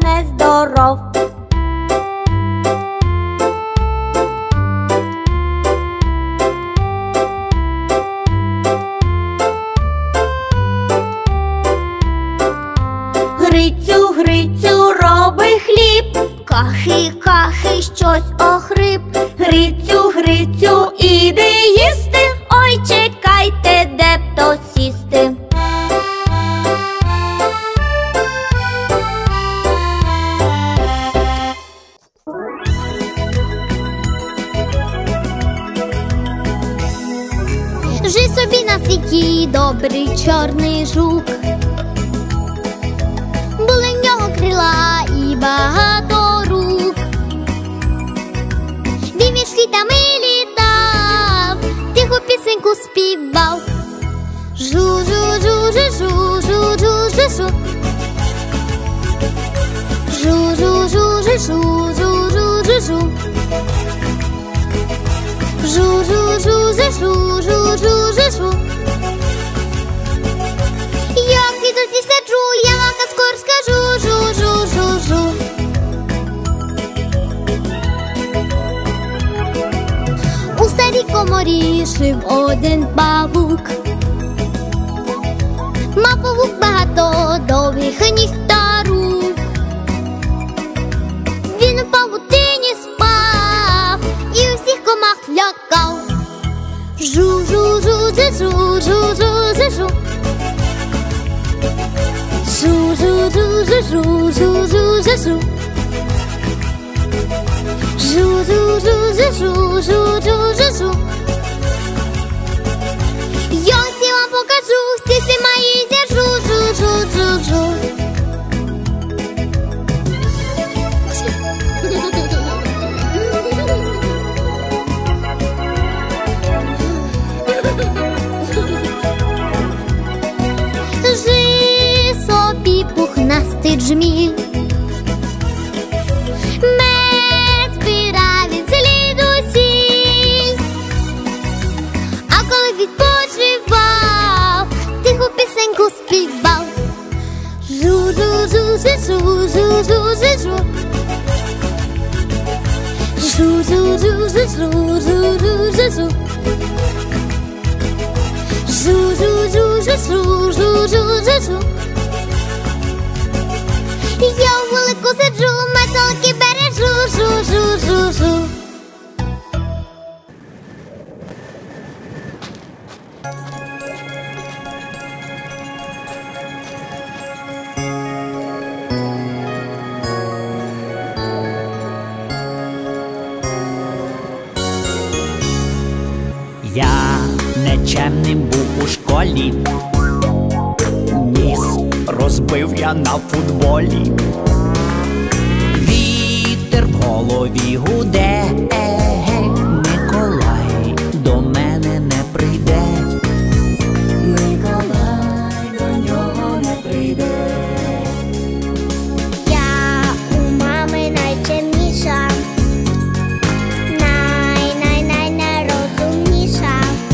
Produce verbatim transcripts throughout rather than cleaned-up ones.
нездоров. Грицю, Грицю, роби хліб, кахи, кахи, щось охрип. Грицю, Грицю, іди їсти, ой, чекайте, де б то сісти. Жив собі на світі добрий чорний жук. Були в нього крила і багато рук. Він між літами літав, тиху пісеньку співав. Жу-жу-жу-жу-жу-жу-жу-жу-жу. Жу-жу-жу-жу-жу-жу-жу-жу. Жу-жу-жу-жу-жу-жу-жу. Як ідуть і сиджу, я вам казку скажу. Жу-жу-жу-жу. У старій коморі жив один павук. Мав павук багато довгих ніг та рук. Він у павутині спав і усіх комах лякав. Жу-жу-жу-жу-жу-жу-жу-жу. Жу-жу-жу-жу-жу-жу-жу-жу. Жу-жу-жу-жу-жу-жу-жу. Я всім вам покажу, сісти мої зіржу. Жу-жу-жу-жу. Жив собі пухнастий джміль. Мед збирав він звідусіль. А коли відпочивав, тиху пісеньку співав. Жу-жу-жу-жу-жу-жу-жу-жу. Жу-жу-жу-жу-жу-жу-жу-жу. Жу-жу-жу-жу-жу-жу-жу. Я у вулику сиджу, метелики бережу. Жу-жу-жу-жу. Я нечемним був у школі, ніс розбив я на футболі. Вітер в голові гуде, Миколай до мене не прийде. Миколай до нього не прийде. Я у мами найчемніша, най-най-най-найрозумніша.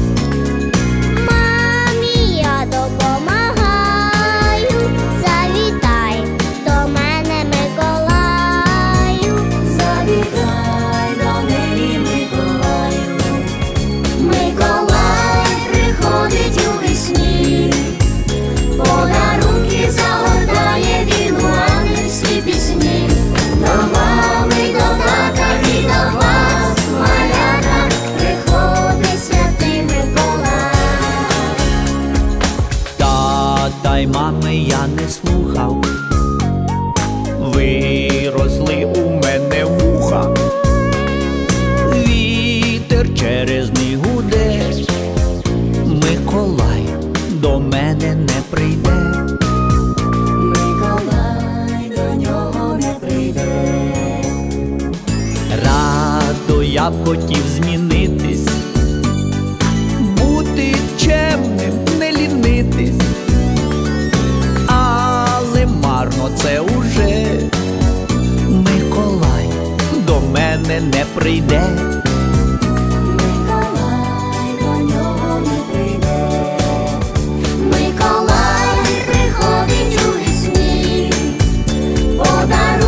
Мамі я допомагаю, завітай до мене, Миколаю. Завітай до неї, Миколаю. Миколай приходить у весні, подарунки загортає він у ангельські пісні. До мами, до тата і до вас, малята, приходить святий Миколай. Тата й мами я не слухав, виросли у мене вуха. Вітер через них гуде, Миколай до мене не прийде. Миколай до нього не прийде. Радо я б хотів змінитись, бути чемним, не лінитись. Але марно це уже, Миколай до мене не прийде. Миколай до нього не прийде. Миколай приходить у весні, подарунки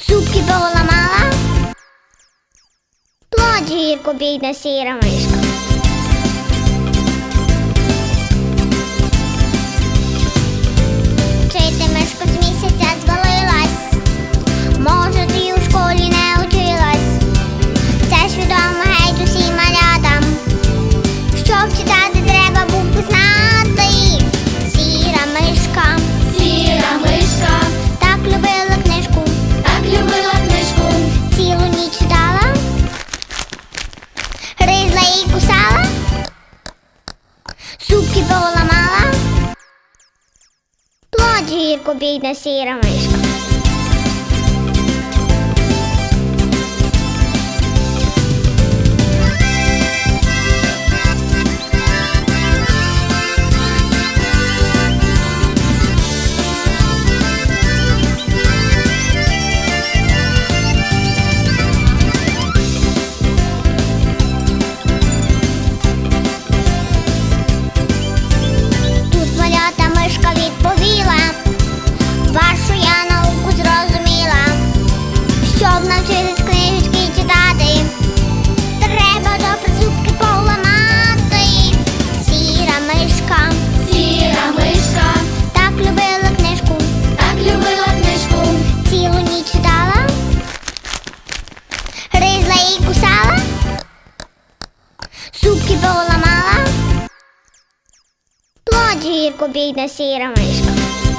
Зубки поламала, плоть гірку, бідна сіра мишка. Вчити мишку з місяця звалилась, може ти у школі не училась. Це ж відомо геть усім малятам, щоб читати треба букви знати. Сіра мишка, Сіра мишка, так любила книжку, так любила книжку, цілу ніч читала, гризла і кусала, зубки поламала, плоть гірку, бідна сіра мишка. Тут малята мишка відповіла, вашу я науку зрозуміла. Щоб навчитись книжечки читати, треба добре зубки поламати. Сіра мишка, Сіра мишка, так любила книжку, так любила книжку, цілу ніч читала, гризла і кусала, зубки поламала, плоть гірку, бідна сіра мишка.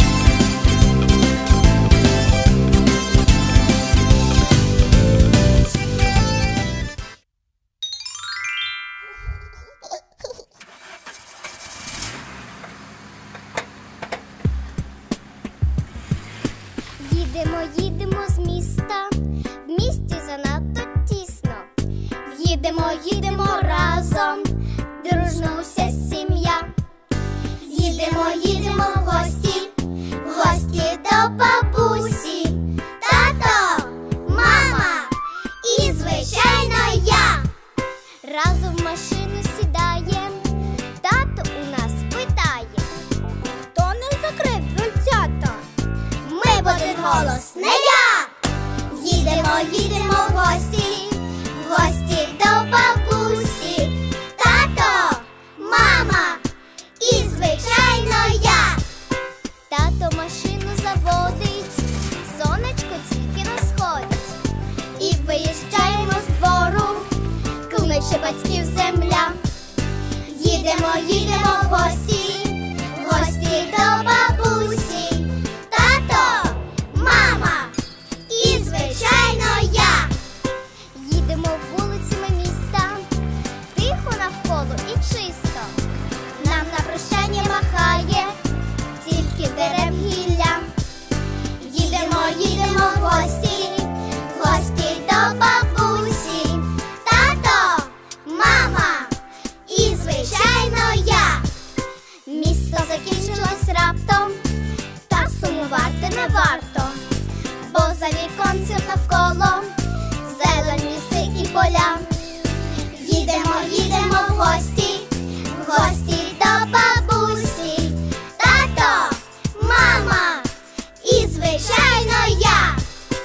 Їдемо, їдемо з міста, в місті занадто тісно. Їдемо, їдемо разом, дружно уся сім'я. Їдемо, їдемо в гості, в гості до бабусі. Тато, мама і, звичайно, я. Разом в машину сідаєм, тато у нас питає: хто не закрив дверцята? Ми в один голос: не я! Їдемо, їдемо в гості, в гості до бабусі. Тато, мама і, звичайно, я. Тато машину заводить, сонечко тільки на сходить. І виїжджаємо з двору, кличе батьків земля. Їдемо, їдемо в гості, в гості до бабусі. Тато, мама і, звичайно, я. Їдемо вулицями міста, тихо навколо і чисто. Нам на прощання махає тільки дерев гілля. Їдемо, їдемо в гості, в гості до бабусі. Тато, мама і, звичайно, я. Місто закінчилось раптом, та сумувати не варто, бо за віконцем навколо зелені ліси і поля. Їдемо, їдемо в гості, в гості до бабусі. Тато, мама і, звичайно, я.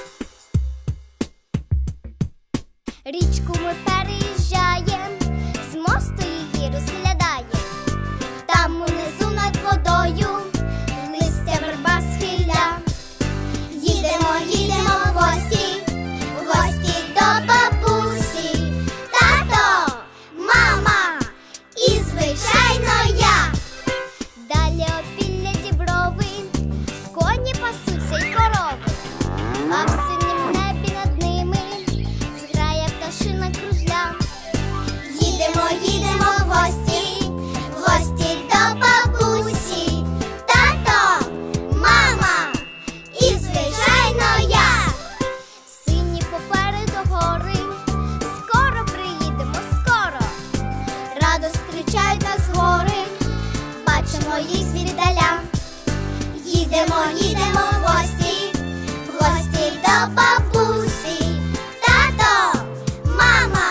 Річку ми переїжджаєм, з мосту її розглядаєм. Там унизу над водою листя верба схиля. Їдемо, їдемо в гості, в гості до бабусі. Тато, мама і, звичайно, я. Далі опілля діброви, коні пасуться й корови, а в синім небі над ними зграє пташина кружля. Їдемо, їдемо в гості, в гості до бабусі. Тато, мама і, звичайно, я. Сині попереду гори, скоро приїдемо, скоро. Радо зустрічають нас гори, бачимо їх звіддаля. Їдемо, їдемо в гості, в гості до бабусі. Тато, мама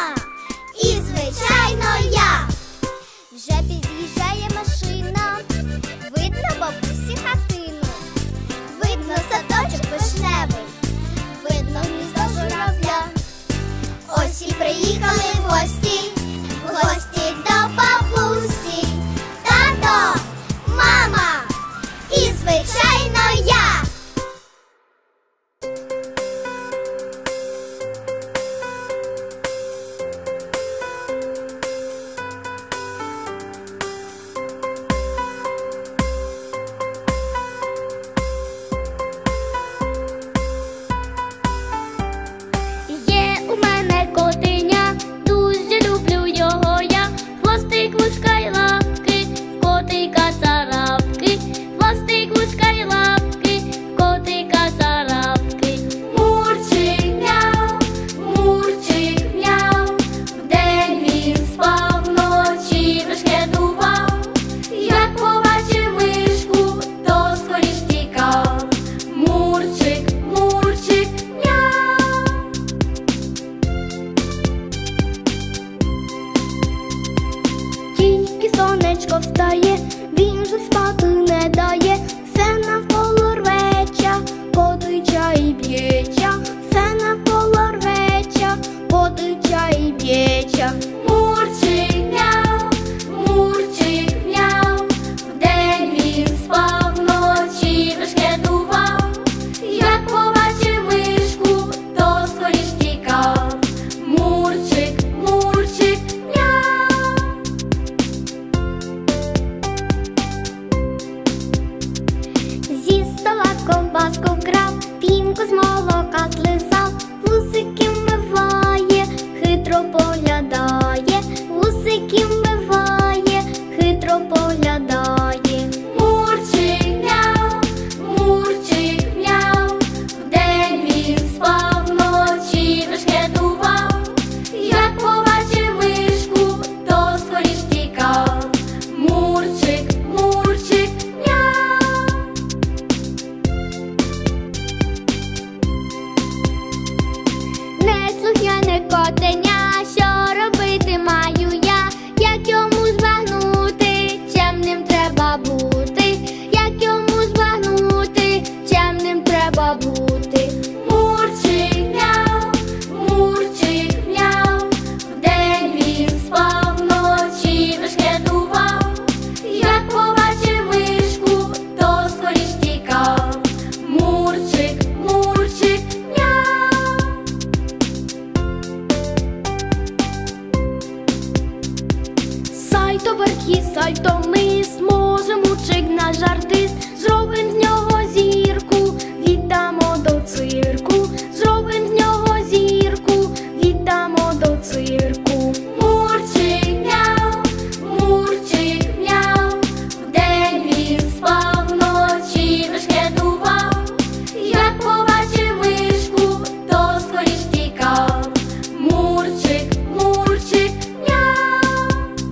то ми зможемо, мурчик наш артист. Зробим з нього зірку, віддамо до цирку. Зробим з нього зірку, віддамо до цирку. Мурчик мяу, Мурчик мяу, вдень він спав, вночі бешкетував. Як побачив мишку, то скоріш тікав. Мурчик, Мурчик мяу.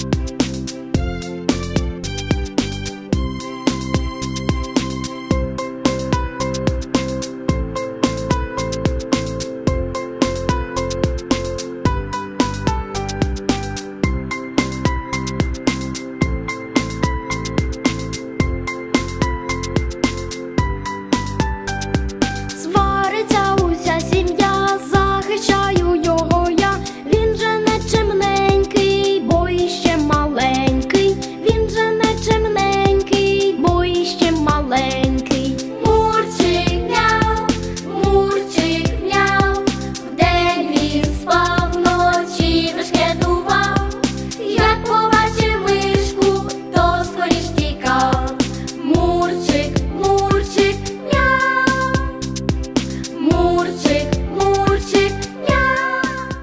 Свариться уся сім'я, захищаю його я. Він же не чимненький, бо іще маленький. Він же не чимненький, бо іще маленький. Мурчик мяу, Мурчик мяу, вдень він спав, вночі бешкетував. Як побачив мишку, то скоріш тікав. Мурчик, Мурчик мяу. Мурчик, Мурчик мяу.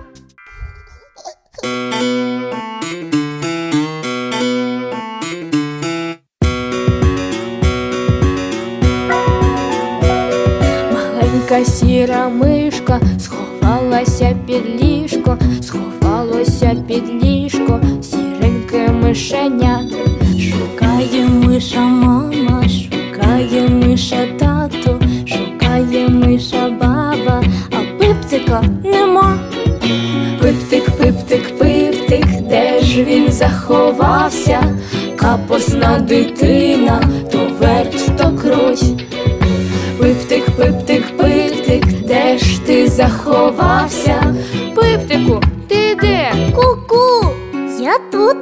Маленька сіра мишка сховалася під ліжко, сховалося під ліжко сіреньке мишеня. Шукає миша мама, шукає миша тато, шукає миша баба, а пиптика нема. Пиптик, пиптик, пиптик, де ж він заховався? Капосна дитина, то верть, то круть. Пиптик, пиптик, пиптик, де ж ти заховався? Пиптику, ти де? Ку-ку, я тут.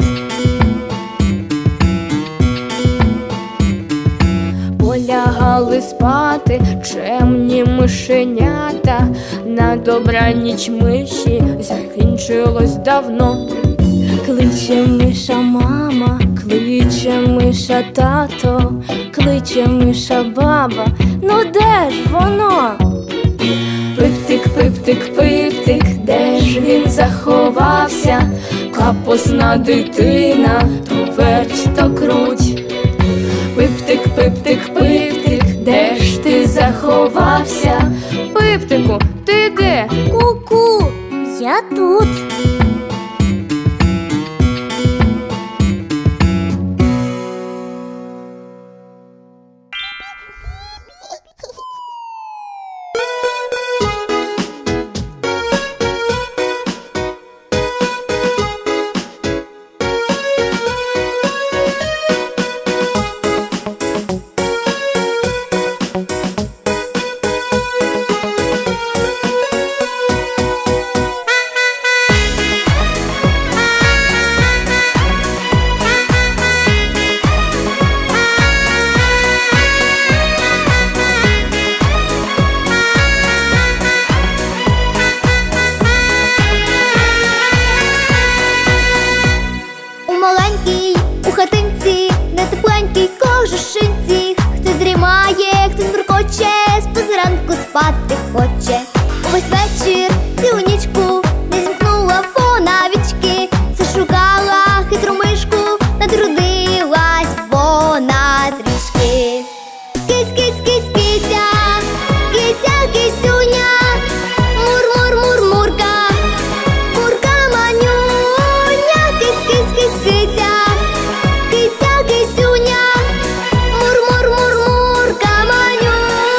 Полягали спати чемні мишенята. На добраніч миші закінчилось давно. Кличе миша мама, кличе миша тато, кличе миша баба, ну де ж воно? Пиптик, пиптик, пиптик, де ж він заховався? Капосна дитина, то верть, то круть. Пиптик, пиптик, пиптик, де ж ти заховався? Пиптику, ти де? Ку-ку, я тут. Спати хоче увесь вечір, цілу нічку не зімкнула вона вічки, зашукала хитру мишку, натрудилась вона трішки. Киць, киць, киць, киця, киця, кицюня, мур-мур-мур-мурка, курка манюня. Киць, киць, киць, киця, киця, кицюня, мур-мур-мур-мурка, манюня.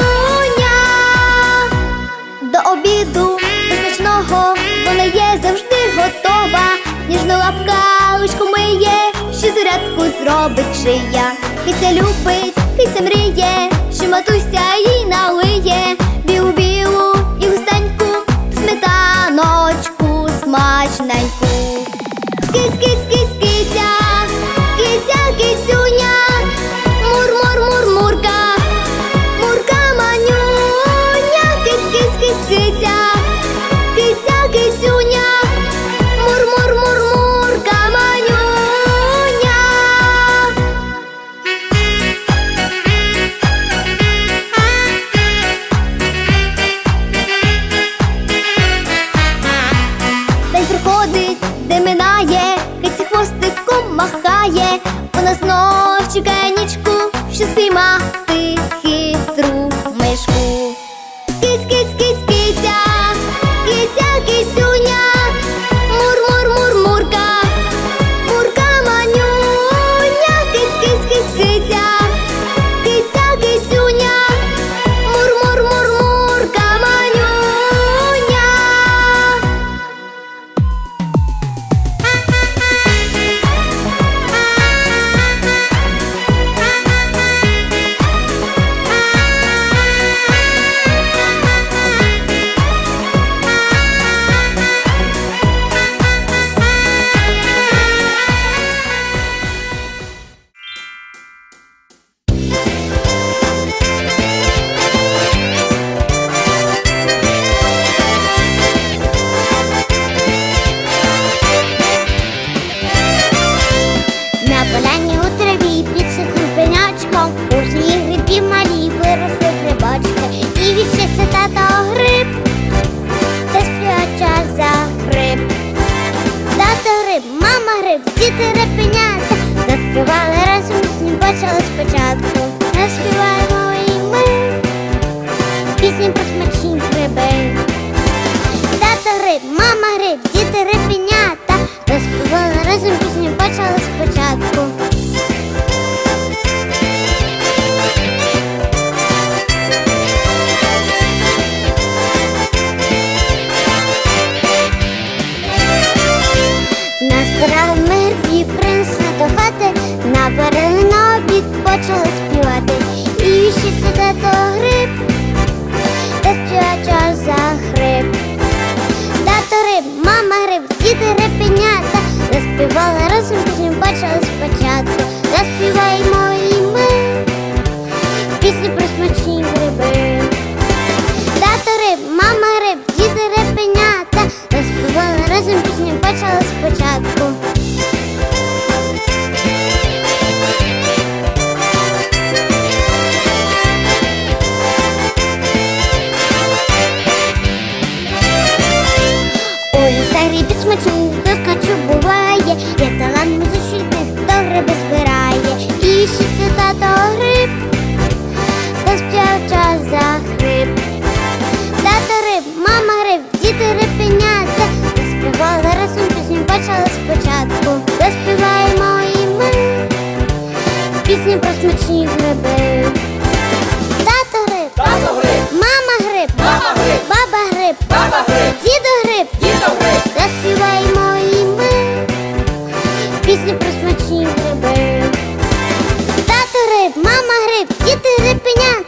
До обіду, до смачного, вона є завжди готова. Ніжна лапка личко миє, що зарядку зробить шия. Киця любить, киця мріє, що матуся їй налиє білу-білу і густеньку сметаночку смачненьку. Киць, киць, киць, киця, киця, кицюня, мур-мур-мур-мурка, мурка манюня. Киць, киць, киць, киця, киця, кицюня, мур-мур-мур-мурка, манюня. почали співати. І ще сюди то гриб, та співача загриб. Тато гриб, мама гриб, діти грибенята заспівали разом пісню, почали спочатку. Заспіваємо і ми пісні про смачні гриби. Тато гриб, мама гриб, діти грибенята заспівали разом пісню, почали спочатку. Гриби смачні, хто скачу буває, є талант музичний, хто гриби збирає. І ще це тато гриб, хто співав час за гриб. Тато гриб, мама гриб, діти грибенята заспівали разом пісню, почали спочатку. Заспіваємо і ми пісні про смачні гриби. Тато гриб, Тато гриб, мама гриб, мама гриб, баба гриб, баба гриб, дідо гриб, дідо гриб. заспіваємо і ми пісні про смачні гриби. Тато гриб, мама гриб, діти грибенята